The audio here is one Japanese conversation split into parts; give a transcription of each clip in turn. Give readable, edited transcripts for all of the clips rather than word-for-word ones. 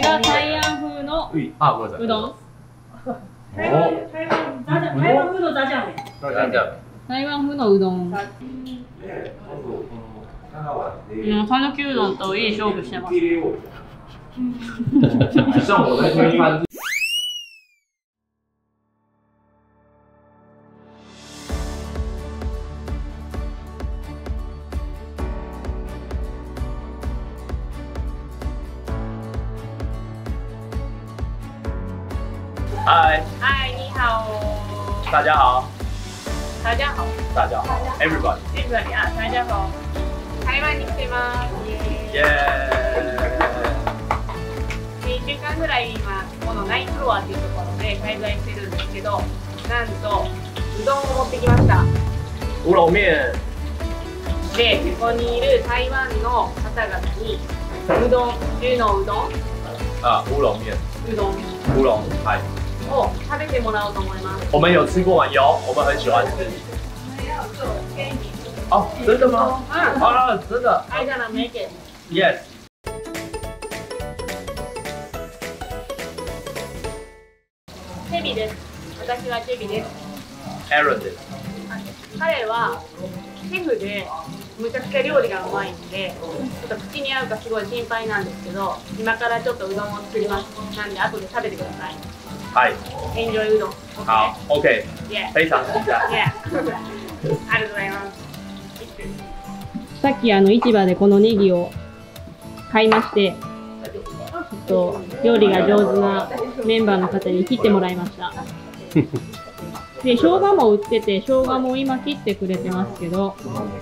が台湾風のうどん。 台湾風の炸酱面。 台湾風のうどん。讃岐うどんといい勝負してます。 像我在推翻。 嗨， 嗨，你好。 大家好， 大家好。 大家好 ，everybody， everybody 啊，大家好。台湾に来てます。 耶！ 1週間ぐらい今このナインフロアっていうところで滞在してるんですけど、なんとうどんを持ってきました。 乌龙面。 で、ここにいる台湾の方々にうどん、牛のうどん、 啊，乌龙面， うどん乌龙，嗨， を食べてもらおうと思います。 我们有吃过吗？有，我们很喜欢吃。哦，真的吗？啊，真的。 I gonna make it. Yes。 チェビです。私はチェビです。 Aaron です。 彼はシェフでむちゃくちゃ料理がうまいんで、ちょっと口に合うかすごい心配なんですけど、今からちょっとうどんを作ります。なんで後で食べてください。 はい。 エンジョイうどん。 好 ，OK， 非常期待。 ありがとうございます。さっき市場でこのネギを買いまして、料理が上手なメンバーの方に切ってもらいました。で、生姜も売ってて、生姜も今切ってくれてますけど、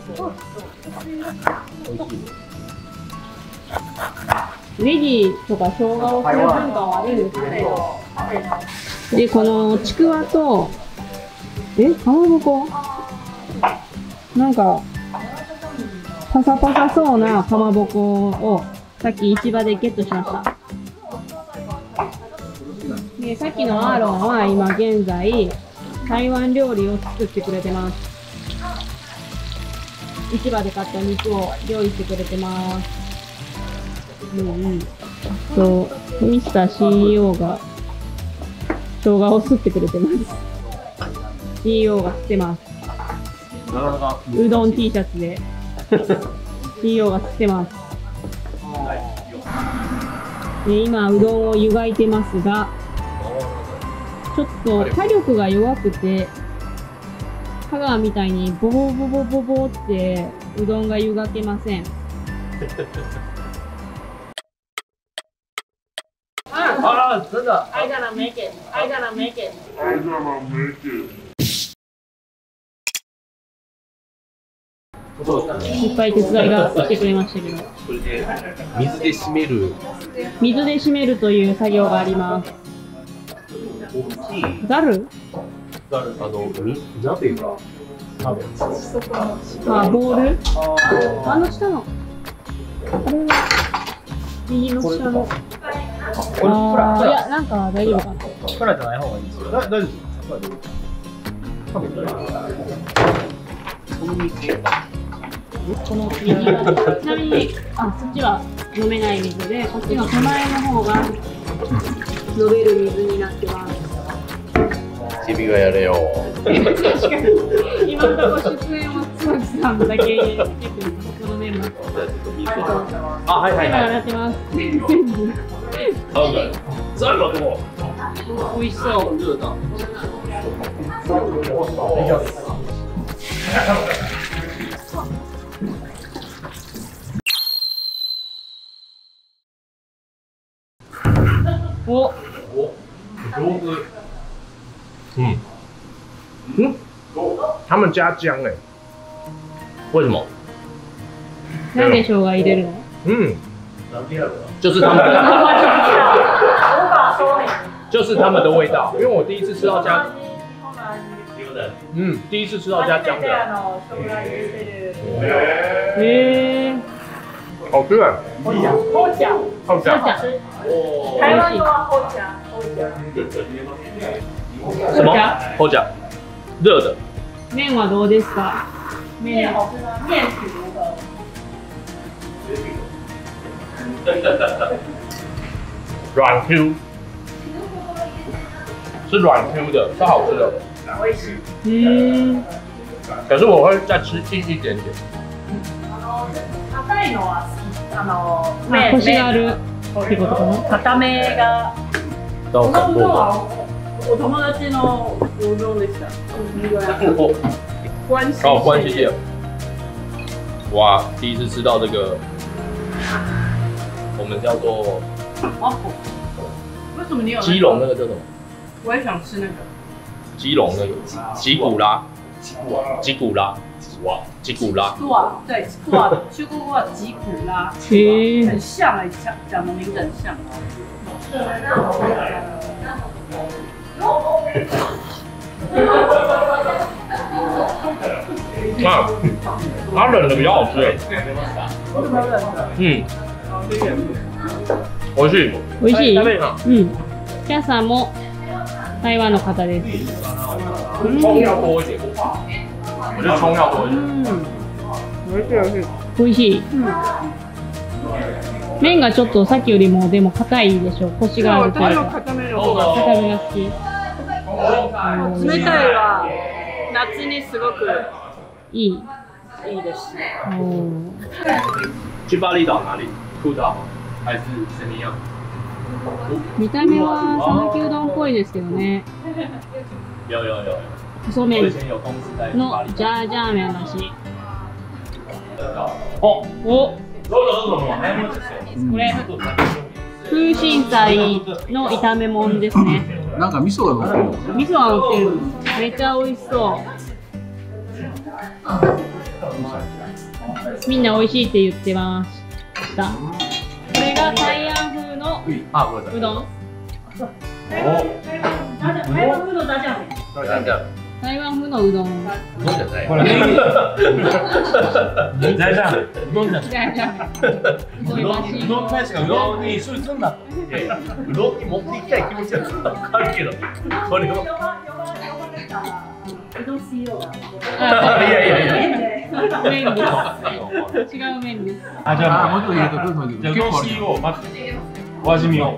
ネギとか生姜をする文化はあるんですけど、で、このちくわと、かまぼこなんか、パサパサそうなかまぼこをさっき市場でゲットしました。で、さっきのアーロンは今現在、台湾料理を作ってくれてます。市場で買った肉を料理してくれてます。ミスター CEO が生姜を吸ってくれてます。CEO が吸ってます。うどん T シャツで CEO が吸ってます。で、今うどんを湯がいてますが、ちょっと火力が弱くて、香川みたいにボボボボボボってうどんが湯がけません。 啊，真的。 I gonna make it. I gonna make it. いっぱい手伝いが来てくれましたけど。 これで水で締める。 水で締めるという作業があります。 大きい。 ざる？ 鍋が。 ボール？下の。あれは右の下の。いや、なんか大丈夫かな。 プラじゃない方がいいですよ。大丈夫です。 この右がちなみにそっちは飲めない水で、こっちの手前の方が飲める水になってます。 チビがやれよ。 今のところ出演は椿さんだけ結構このメンバー。 はいはいはい。 やってます。 这个多。 美味しそう。 上手。他们加姜哎，为什么？ なんで生姜入れるの？ 就是他们的，就是他们的味道。因为我第一次吃到加，第一次吃到加姜的。好吃哎。后脚。 台湾用后脚。 什么？后脚。热的。 麺はどうですか？ 面好吃吗？面体如何？ 软 Q， 是软 Q 的，是好吃的。 うん可是我会再吃硬一点点。 硬いのはあ、コシがあるってことかな。 固めが。 都このうどんはお友達のうどんでした。关西哦，关西店。哇，第一次吃到这个，我们叫做为什么你有？ 基隆那个叫什么？ 我也想吃那个。 基隆那个吉古拉，吉古拉，哇，吉古拉。 对，去过过吉古拉， へえ。 很像哎，讲的名字很像。 啊，它冷的比较好吃。嗯，美味しい。 美味しい。 食べるな。 うん。キャさんも台湾の方です。 葱要多一点，我觉得葱要多一点。 美味しい。麺がちょっとさっきよりもでも硬いでしょ。コシがあるというか。 固め硬めが好き。 冷たいは夏にすごくいい。 いいです。 去巴厘岛哪里？酷岛吗？还是怎么样？ 見た目は讃岐うどんっぽいですけどね。 有。 細麺のジャージャー麺だし。お、これ空心菜の炒め物ですね。 なんか味噌が乗ってる。 味噌が乗ってる。めっちゃ美味しそう。みんな美味しいって言ってました。これが台湾風のうどん。 台湾風のダジャメ。 台湾風のうどん。 うどんじゃない。 これネギ。大丈夫。うどんじゃない。 じゃあじゃあ。 うどん大使がうどんに一緒にすんな。うどんに持っていきたい気持ちはわかるけど、これを。 うどんしようが。 いや。 麺です。違う麺です。 あ、じゃあもうちょっと入れとく。 じゃあうどん C をまずお味見を。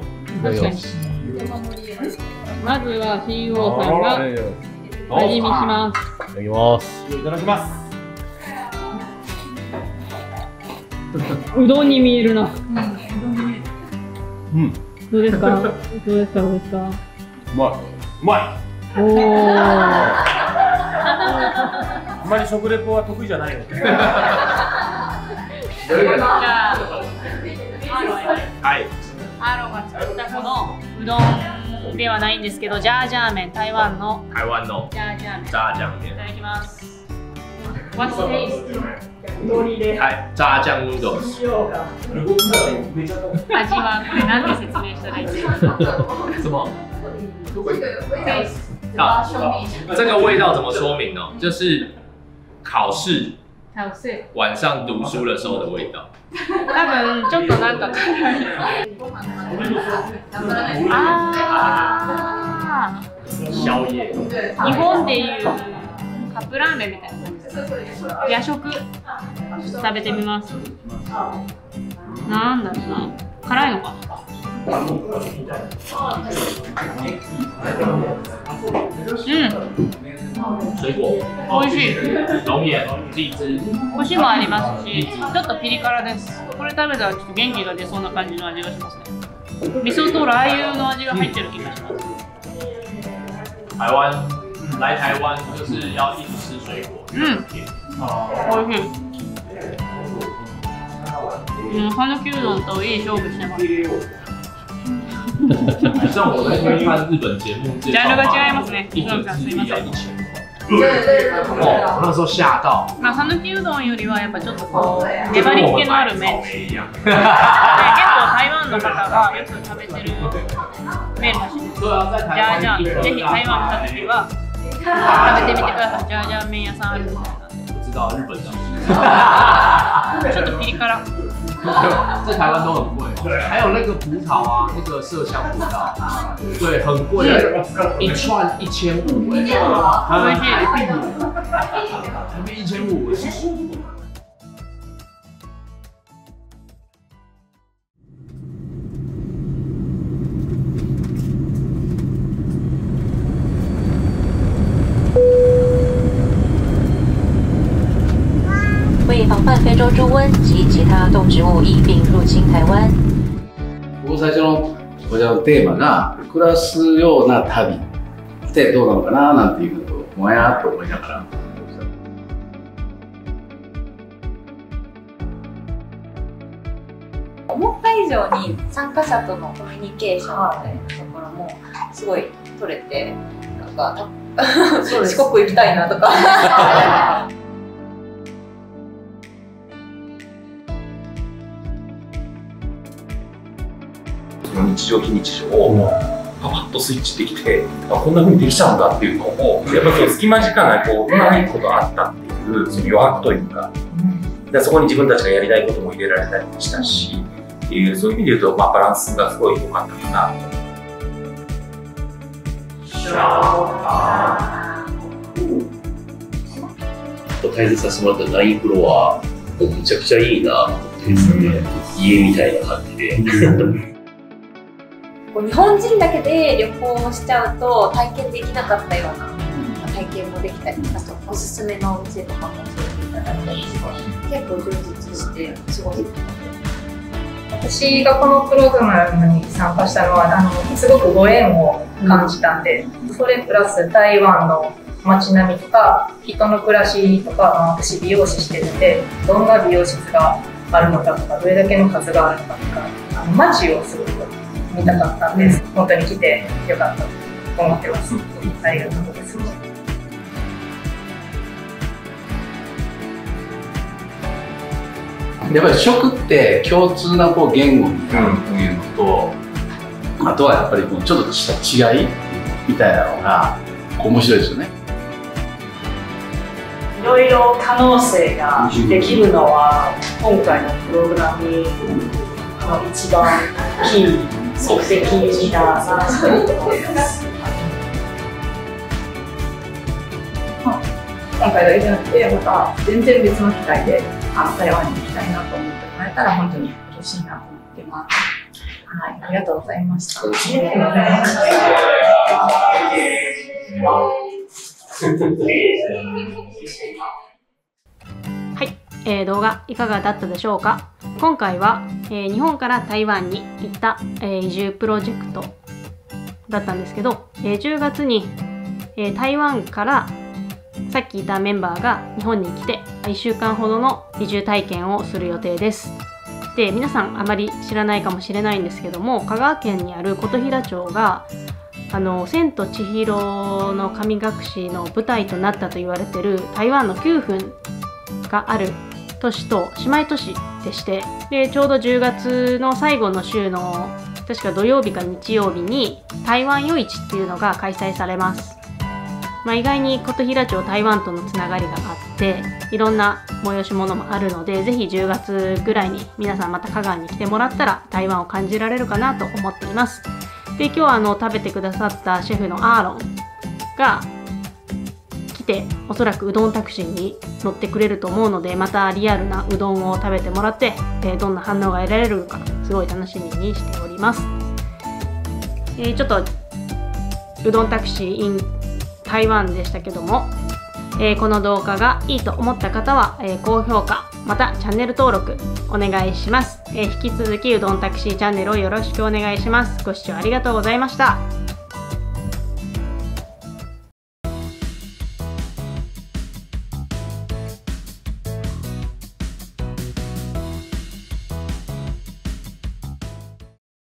まずは CEO さんが味見します。 いただきます。 いただきます。 うどんに見えるな。 うん。 どうですか。どうですか。どうですか。 うまい。 おお。 あんまり食レポは得意じゃないので。 じゃあ、 はい。 アロンが作ったこのうどんではないんですけど、ジャージャー麺、台湾の台湾のジャージャー麺。 炸酱面。 いただきます。What's taste？ はい、炸酱うどん。 味はこれなんて説明したらいいですか？ 什么？啊，这个味道怎么说明呢？就是考试晚上读书的时候的味道。 多分ちょっとなんか宵夜。 日本でいうカップラーメンみたいな感じです。夜食食べてみます。なんだろうな、辛いのかな。 水果。 美味しい。 龙眼、荔枝。 コシもありますし、ちょっとピリ辛です。これ食べたらちょっと元気が出そうな感じの味がしますね。味噌とラー油の味が入ってる気がします。 来台湾就是要一直吃水果。 美味しい。讃岐うどんといい勝負してます。 像我在看日本节目， ジャンルが違いますね。すいません。 哦，那时候吓到。 まあ讃岐うどんよりはやっぱちょっとこう粘り気のある麺。結構台湾の方がよく食べてる麺らしいです。ジャージャー、ぜひ台湾来た時は食べてみてください。ジャージャー麺屋さんあるみたいな。 我知道日本的。 ちょっとピリ辛。 在台湾都很贵，还有那个葡萄啊，那个麝香葡萄，对，很贵，一串1500哎，台币1500。 猪瘟及其他动植物疫病入侵台湾。 僕最初のこちらのテーマが暮らすような旅ってどうなのかななんていうのをもやっと思いながら。 思った以上に参加者とのコミュニケーションみたいなところもすごい取れて、なんか四国行きたいなとか。 日常非日常をパパッとスイッチできて、こんな風にできちゃうんだっていうのを、やっぱり隙間時間がこうないことあったっていうその余白というか、でそこに自分たちがやりたいことも入れられたりしたしっていう、そういう意味で言うと、バランスがすごい良かったかなと。開設させてもらったLINEフロア、むちゃくちゃいいなと思ってですね、家みたいな感じで。 日本人だけで旅行しちゃうと体験できなかったような体験もできたり、あとおすすめのお店とかも教えていただいたりして、結構充実してすごい。 私がこのプログラムに参加したのはすごくご縁を感じたんで、それプラス台湾の街並みとか人の暮らしとか、私美容師してるんで、どんな美容室があるのかとか、どれだけの数があるのかとか、街をすごく見たかったんです。本当に来てよかったと思ってます。ありがとうございます。 やっぱり食って共通なこう言語になるっていうのと、あとはやっぱりこうちょっとした違いみたいなのが面白いですよね。 いろいろ可能性ができるのは今回のプログラムの一番キー目的だなと思います。今回だけじゃなくて、また全然別の機会で台湾に行きたいなと思ってもらえたら本当に嬉しいなと思ってます。はい、ありがとうございました。 はい、動画いかがだったでしょうか。今回は、日本から台湾に行った、移住プロジェクトだったんですけど、10月に、台湾からさっきいたメンバーが日本に来て1週間ほどの移住体験をする予定です。で、皆さんあまり知らないかもしれないんですけども、香川県にある琴平町が千と千尋の神隠しの舞台となったと言われている台湾の9分がある都市と姉妹都市でして、でちょうど10月の最後の週の確か土曜日か日曜日に台湾夜市っていうのが開催されます。意外に琴平町台湾とのつながりがあっていろんな催し物もあるので、ぜひ10月ぐらいに皆さんまた香川に来てもらったら台湾を感じられるかなと思っています。で、今日は食べてくださったシェフのアーロンが来ておそらくうどんタクシーに乗ってくれると思うので、またリアルなうどんを食べてもらって、どんな反応が得られるかすごい楽しみにしております。ちょっとうどんタクシー in 台湾でしたけども、この動画がいいと思った方は、高評価またチャンネル登録お願いします。引き続きうどんタクシーチャンネルをよろしくお願いします。ご視聴ありがとうございました。